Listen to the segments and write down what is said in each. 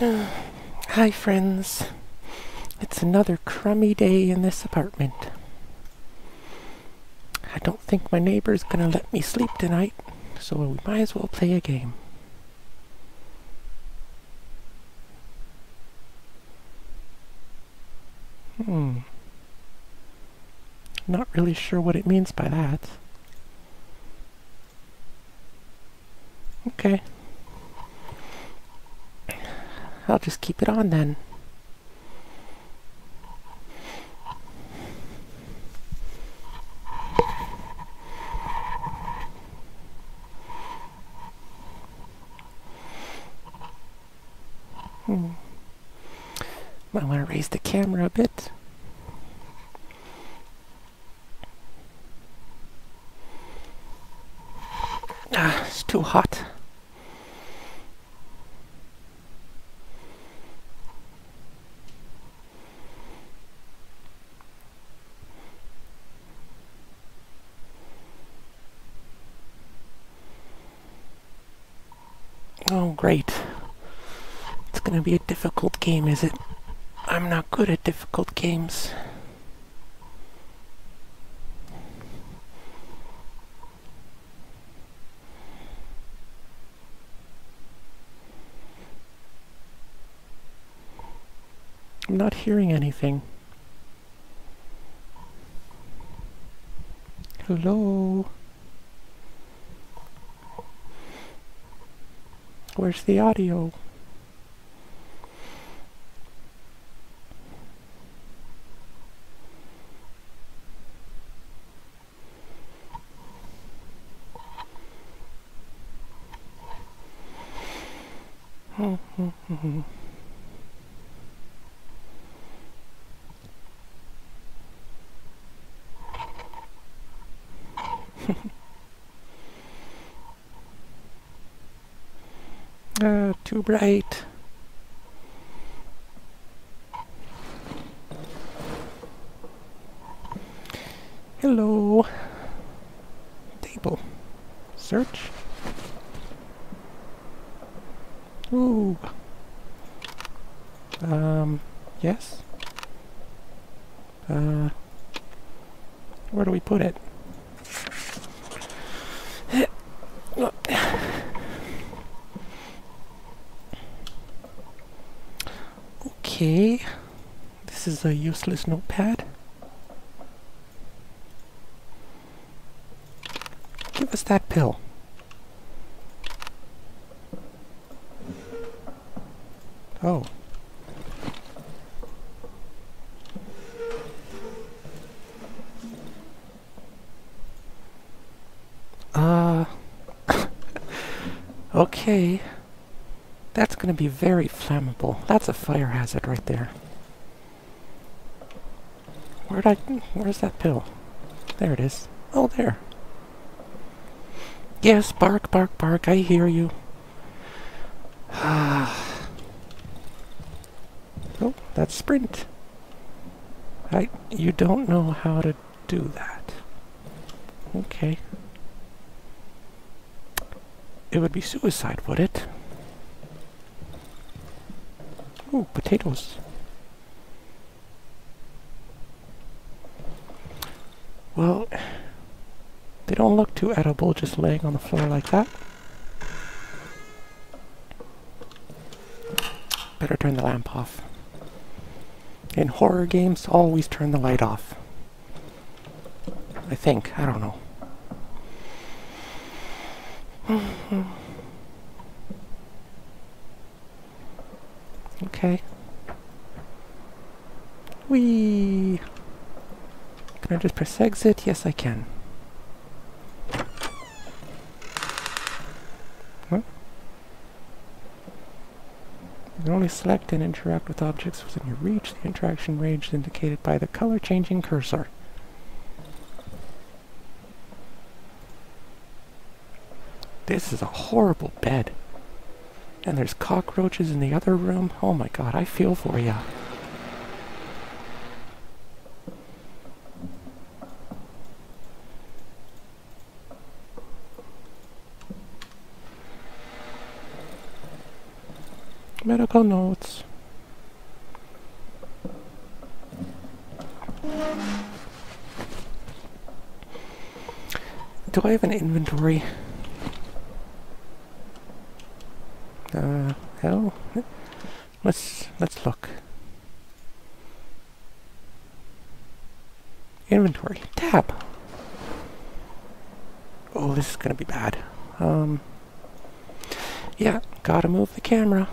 Hi, friends. It's another crummy day in this apartment. I don't think my neighbor's gonna let me sleep tonight, so we might as well play a game. Not really sure what it means by that. Okay. I'll just keep it on then. Might want to raise the camera a bit. It's too hot. Oh, great. It's gonna be a difficult game, is it? I'm not good at difficult games. I'm not hearing anything. Hello? Where's the audio? Too bright. Hello. Table. Search. Ooh. Yes. Where do we put it? Okay. This is a useless notepad. Give us that pill. Oh. Okay. That's gonna be very flammable. That's a fire hazard right there. Where's that pill? There it is. Oh, there. Yes, bark, bark, bark. I hear you. Oh, that's sprint. You don't know how to do that. Okay. It would be suicide, would it? Ooh, potatoes. Well, they don't look too edible just laying on the floor like that. Better turn the lamp off. In horror games, always turn the light off. I think. I don't know. Okay. Whee! Can I just press exit? Yes, I can. Huh? You can only select and interact with objects within your reach. The interaction range is indicated by the color-changing cursor. This is a horrible bed. And there's cockroaches in the other room. Oh my god, I feel for ya. Medical notes. Do I have an inventory? Hell, let's look. Inventory tab. Oh, this is gonna be bad. Yeah, gotta move the camera.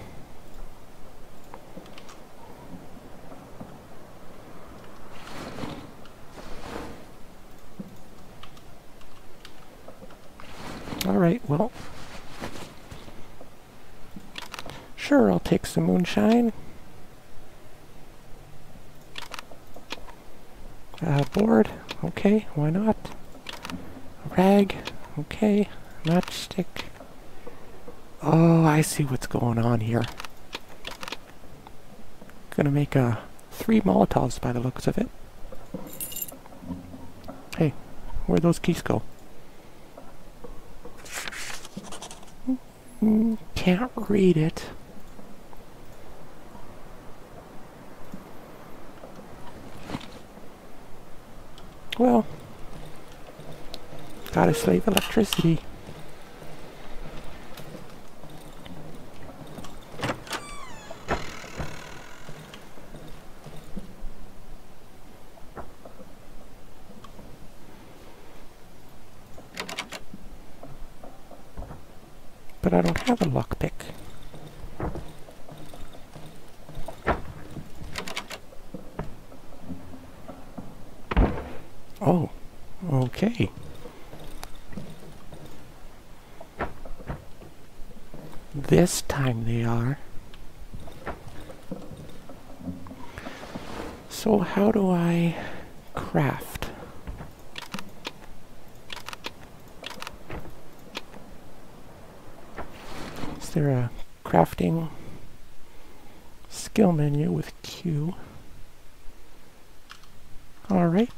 Alright, well. Sure, I'll take some moonshine. Board, okay, why not? A rag, okay. Matchstick. Oh, I see what's going on here. Gonna make 3 Molotovs by the looks of it. Hey, where'd those keys go? Can't read it. Well, gotta save electricity. But I don't have a lockpick. Oh, okay. This time they are. So how do I craft? Is there a crafting skill menu with Q? Alright.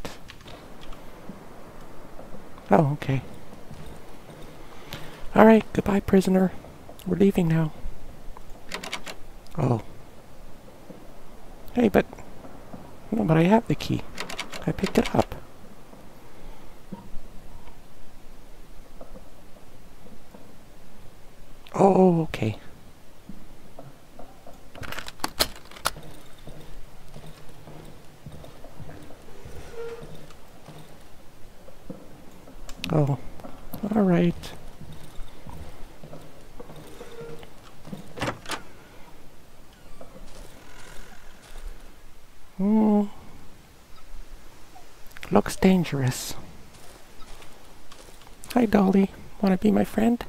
Oh, okay. Alright, goodbye, prisoner. We're leaving now. Oh. Hey, but... No, but I have the key. I picked it up. Oh, okay. Oh, all right. Looks dangerous. Hi, Dolly. Want to be my friend?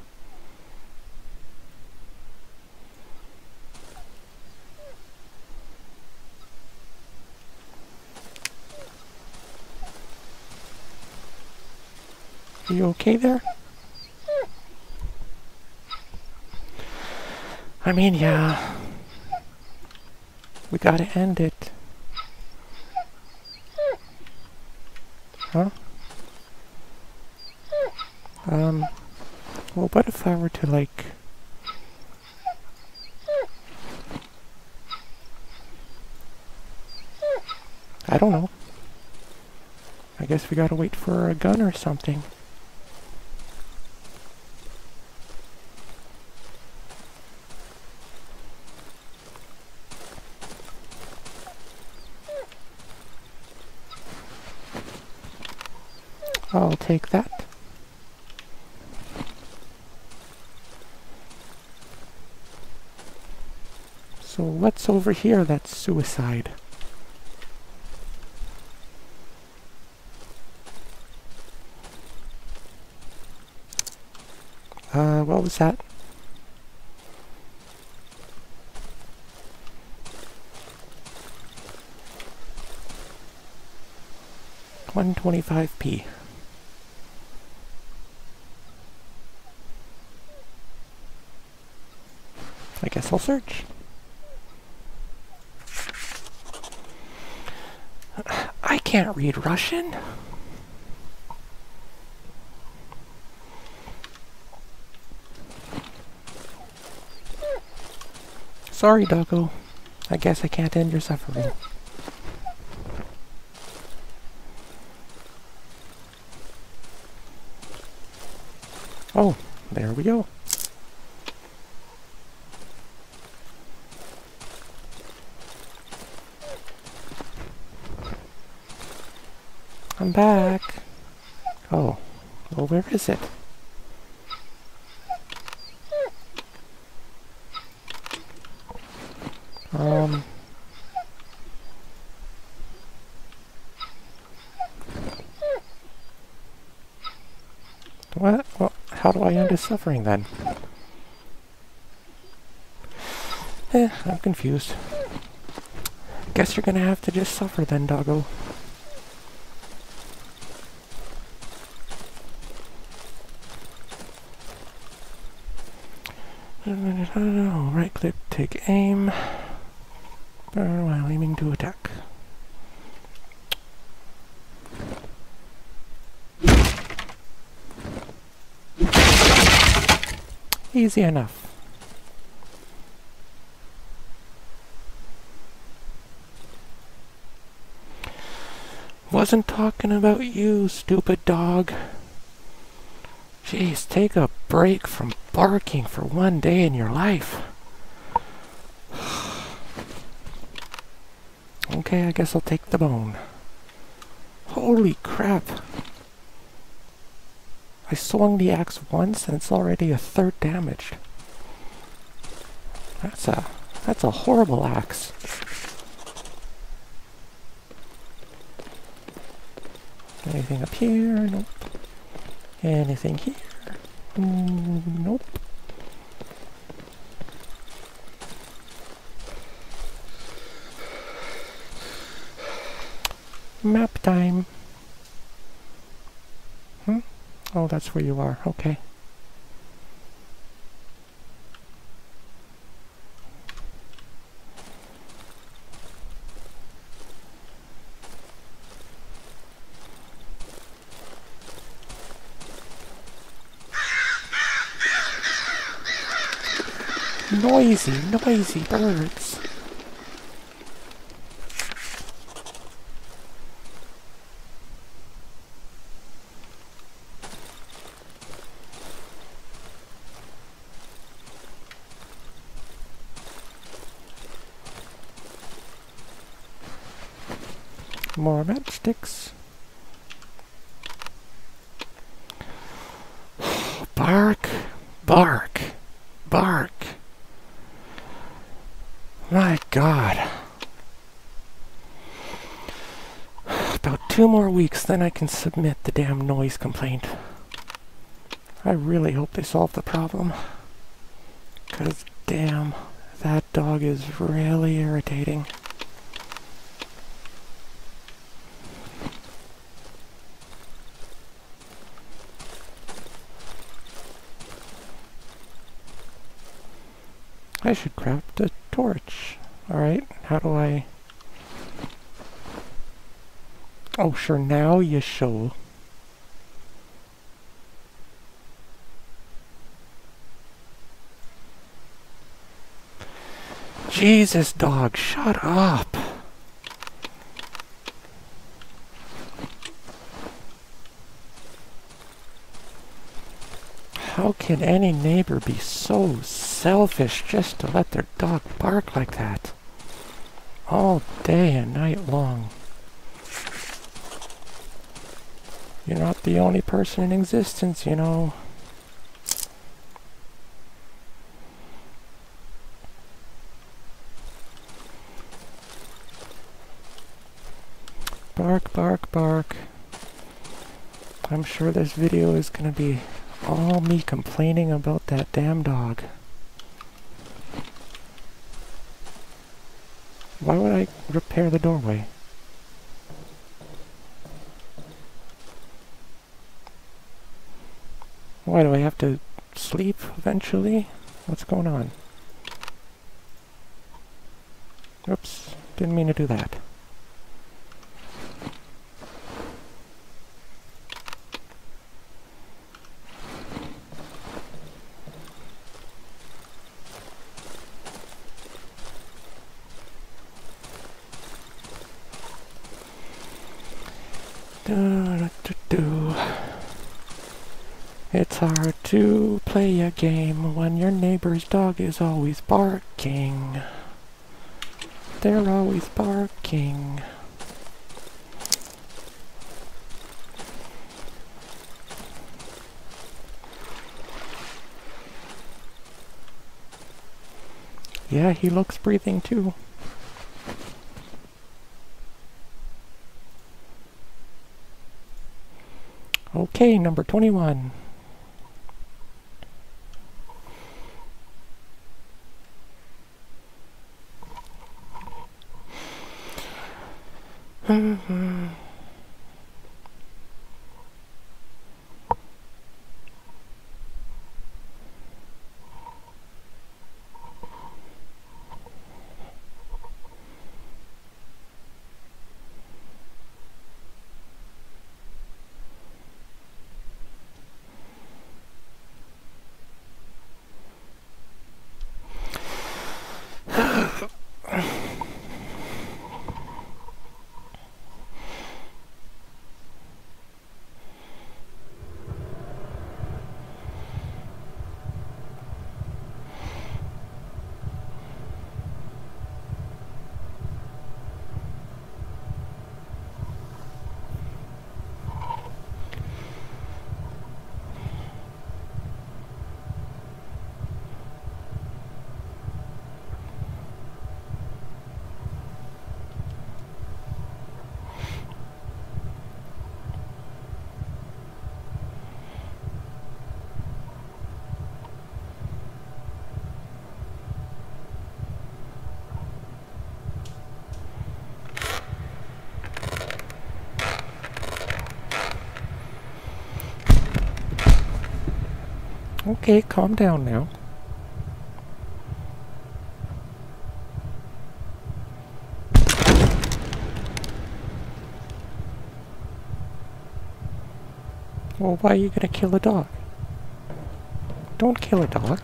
Are you okay there? I mean, yeah. We gotta end it. Huh? Well, what if I were to, like... I don't know. I guess we gotta wait for a gun or something. I'll take that. So what's over here that's suicide? What was that? $125p. I guess I'll search. I can't read Russian. Sorry, doggo. I guess I can't end your suffering. Oh, there we go. I'm back. Oh, well, where is it? What? Well, how do I end his suffering then? I'm confused. Guess you're gonna have to just suffer then, doggo. Right click, take aim. While aiming to attack. Easy enough. Wasn't talking about you, stupid dog. Jeez, take a break from barking for one day in your life. Okay, I guess I'll take the bone. Holy crap. I swung the axe once and it's already a third damaged. That's a horrible axe. Anything up here? Nope. Anything here? Nope. Map time. Oh, that's where you are. Okay. Noisy, noisy birds. More matchsticks. Bark, bark, bark. My God. About 2 more weeks, then I can submit the damn noise complaint. I really hope they solve the problem. 'Cause damn, that dog is really irritating. I should craft a torch. Alright, how do I... Oh, sure, now you show. Jesus, dog, shut up. How can any neighbor be so selfish just to let their dog bark like that? All day and night long. You're not the only person in existence, you know. Bark, bark, bark. I'm sure this video is gonna be all me complaining about that damn dog. Why would I repair the doorway? Why do I have to sleep eventually? What's going on? Oops, didn't mean to do that. It's hard to play a game when your neighbor's dog is always barking. They're always barking. Yeah, he looks breathing too. Okay, number 21. Okay, calm down now. Well, why are you gonna kill a dog? Don't kill a dog.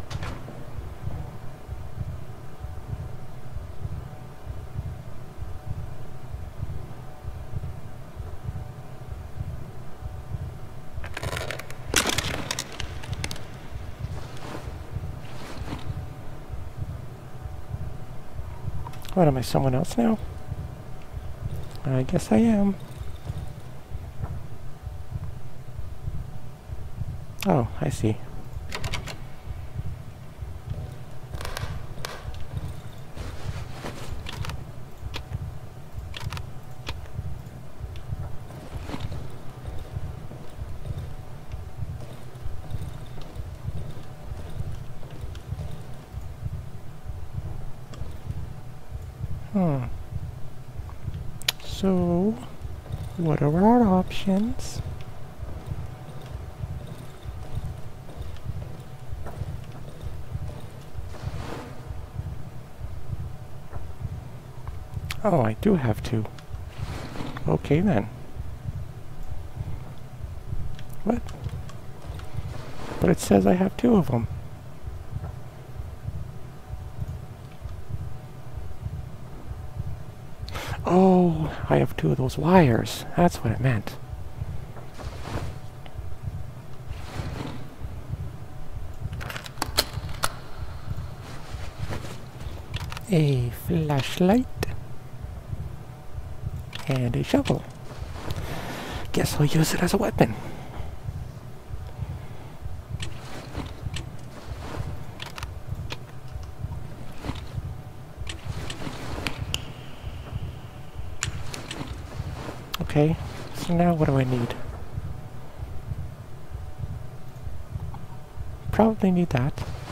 What, am I someone else now? I guess I am. Oh, I see. So, what are our options? Oh, I do have two. Okay then. What? But it says I have two of them. Oh, I have two of those wires. That's what it meant. A flashlight. And a shovel. Guess I'll use it as a weapon. Okay, so now what do I need? Probably need that.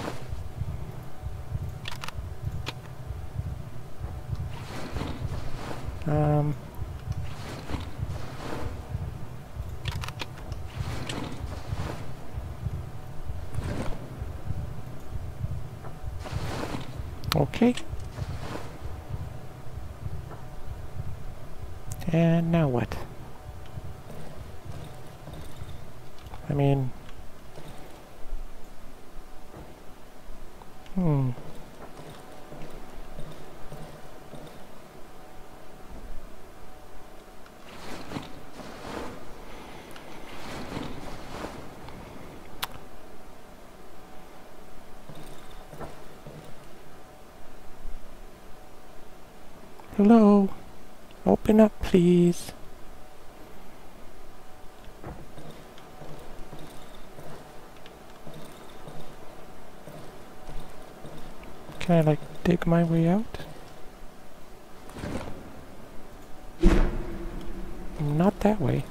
Okay. And now what? I mean... Hello? Open up, please. Can I, like, dig my way out? Not that way.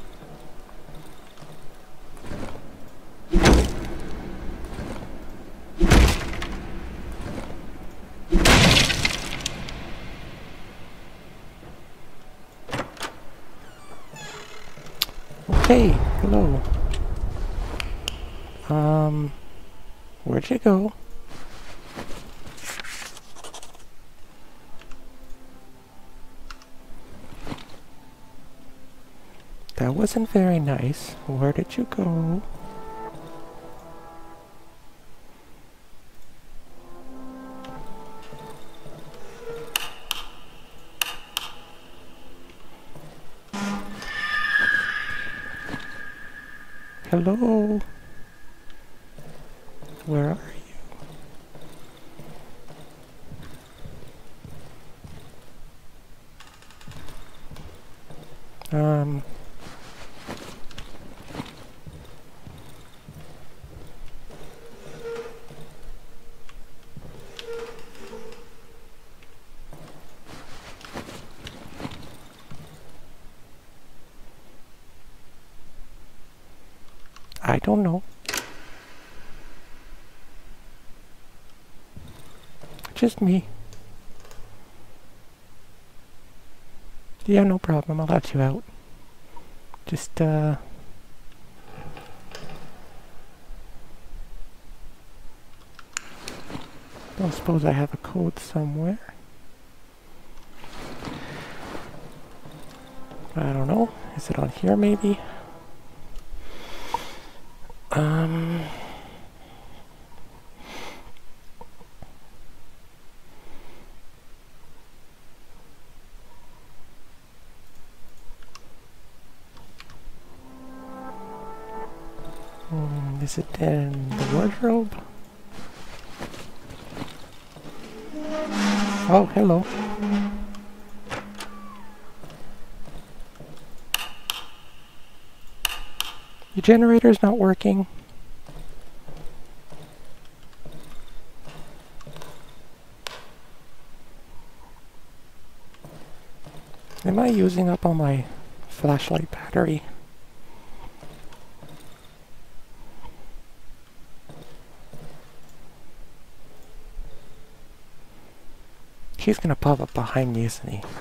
Okay, hello. Where'd you go? That wasn't very nice. Where did you go? Hello? Where are you? I don't know. Just me. Yeah, no problem. I'll let you out. Just, don't suppose I have a code somewhere. I don't know. Is it on here, maybe? Is it in the wardrobe? Oh, hello. Your generator's not working. Am I using up all my flashlight battery? He's gonna pop up behind me, isn't he?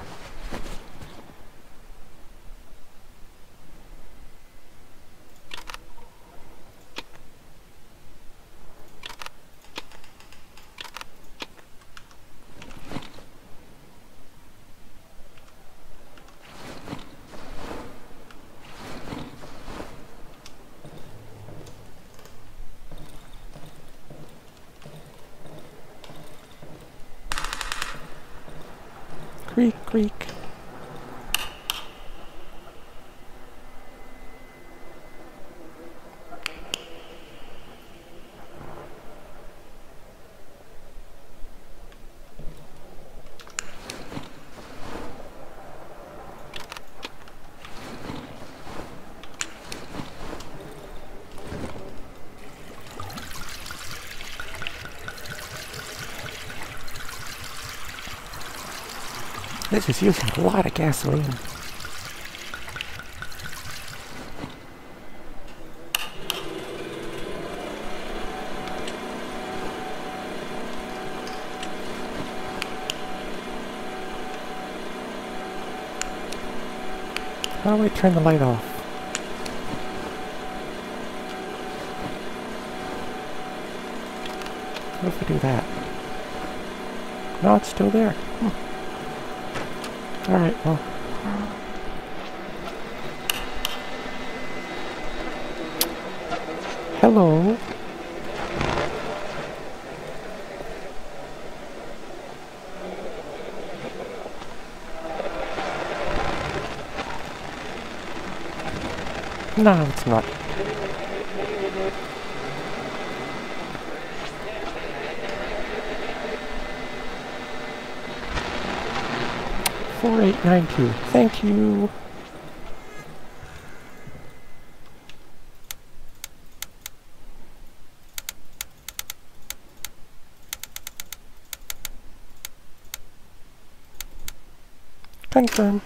Creak, creak. This is using a lot of gasoline. How do I turn the light off? What if I do that? No, it's still there. Alright, well. Hello. No, it's not. 4892. Thank you. Confirm.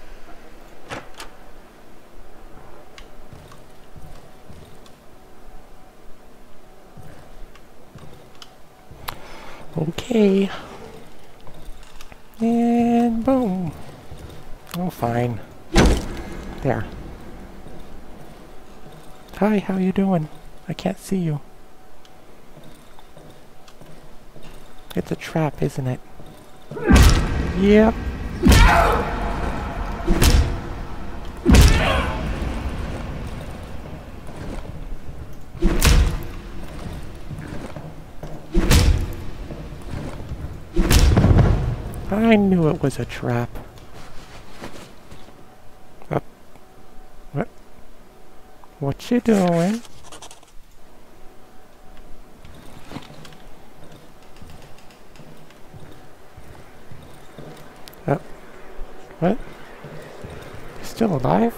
Okay. And boom. Oh, fine. There. Hi, how you doing? I can't see you. It's a trap, isn't it? Yep. I knew it was a trap. What you doing? What? You still alive?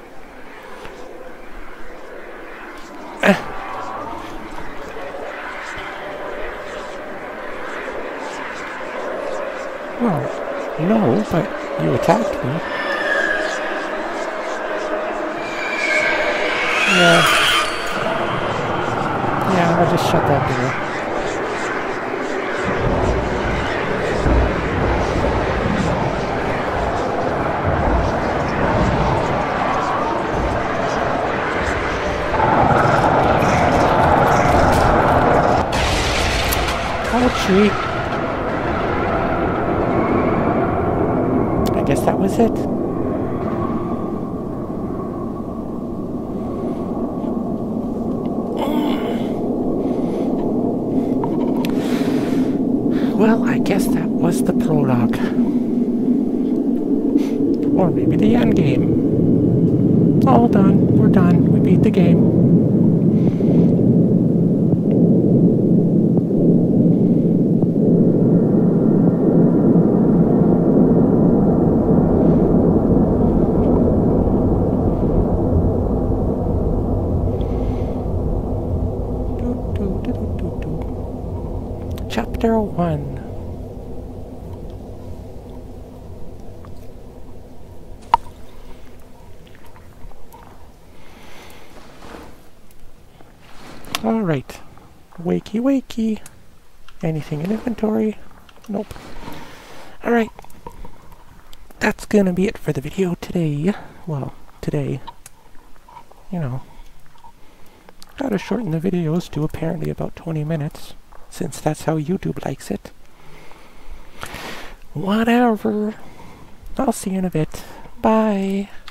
Well, no, but you attacked me. Yeah, I'll just shut that door. Ouchie. I guess that was it. Well, I guess that was the prologue. Or maybe the end game. All done. We're done. We beat the game. Chapter 1. Alright. Wakey wakey. Anything in inventory? Nope. Alright. That's gonna be it for the video today. Well, today. You know. Gotta shorten the videos to apparently about 20 minutes. Since that's how YouTube likes it. Whatever. I'll see you in a bit. Bye.